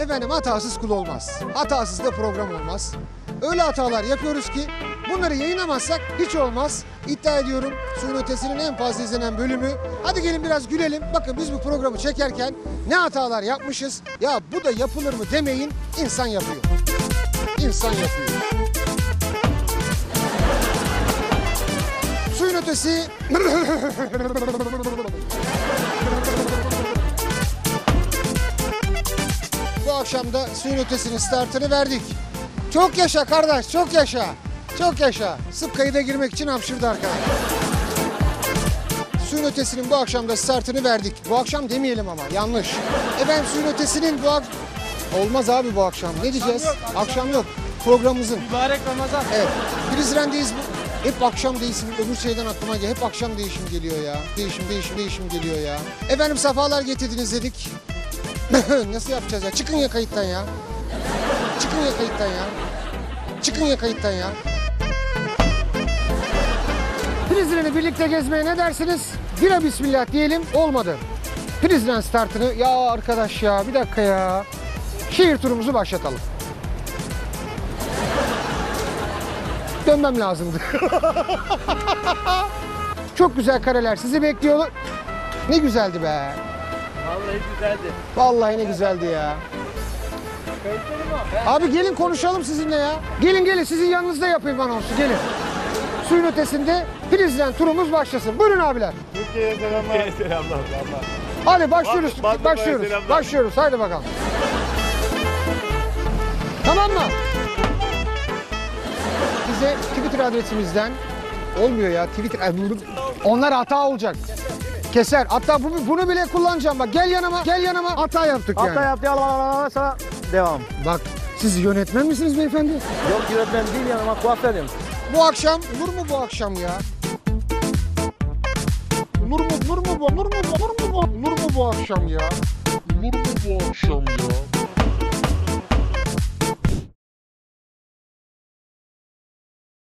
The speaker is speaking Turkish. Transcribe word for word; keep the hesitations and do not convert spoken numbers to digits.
Efendim hatasız kul olmaz. Hatasız da program olmaz. Öyle hatalar yapıyoruz ki bunları yayınlamazsak hiç olmaz. İddia ediyorum Suyun Ötesi'nin en fazla izlenen bölümü. Hadi gelin biraz gülelim. Bakın biz bu programı çekerken ne hatalar yapmışız. Ya bu da yapılır mı demeyin, insan yapıyor. İnsan yapıyor. Suyun Ötesi... Bu akşam da Suyun Ötesi'nin startını verdik. Çok yaşa kardeş, çok yaşa. Çok yaşa. Sıp kayıda girmek için hapşırdı arkadaş. Suyun Ötesi'nin bu akşam da startını verdik. Bu akşam demeyelim ama, yanlış. Efendim Suyun Ötesi'nin bu akşam... Olmaz abi bu akşam. Ne diyeceğiz? Yok, akşam. akşam yok. Programımızın. Mübarek Ramazan. Evet. Prizren'deyiz. Hep akşam değişim, öbür şeyden aklıma geliyor. Hep akşam değişim geliyor ya. Değişim, değişim, değişim geliyor ya. Efendim sefalar getirdiniz dedik. Nasıl yapacağız ya? Çıkın ya kayıttan ya. Çıkın ya kayıttan ya. Çıkın ya kayıttan ya. Prizren'i birlikte gezmeye ne dersiniz? Bira bismillah diyelim, olmadı. Prizren startını, ya arkadaş ya bir dakika ya. Şehir turumuzu başlatalım. Dönmem lazımdı. Çok güzel kareler sizi bekliyor. Ne güzeldi be. Vallahi güzeldi. Vallahi ne güzeldi ya. Abi gelin konuşalım sizinle ya. Gelin gelin sizin yanınızda yapayım anonsu gelin. Suyun Ötesi'nde Prizren turumuz başlasın. Buyurun abiler. Türkiye'ye selamlar. Türkiye'ye selamlar. Hadi başlıyoruz. Bak- bak- başlıyoruz. selamlar. Başlıyoruz. Haydi bakalım. Tamam mı? Bize Twitter adresimizden olmuyor ya Twitter. Ay, bunu- Onlar hata olacak. Keser. Hatta bunu, bunu bile kullanacağım bak. Gel yanıma. Gel yanıma. Hata yaptık yani. Hatta yaptı yalan sana devam. Bak siz yönetmen misiniz beyefendi? Yok yönetmen değil yanıma kuaförüm. Bu akşam olur mu bu akşam ya? Nur mu nur mu bu? Nur mu bu? Nur mu bu? Nur mu bu akşam ya? Nur mu bu akşam ya?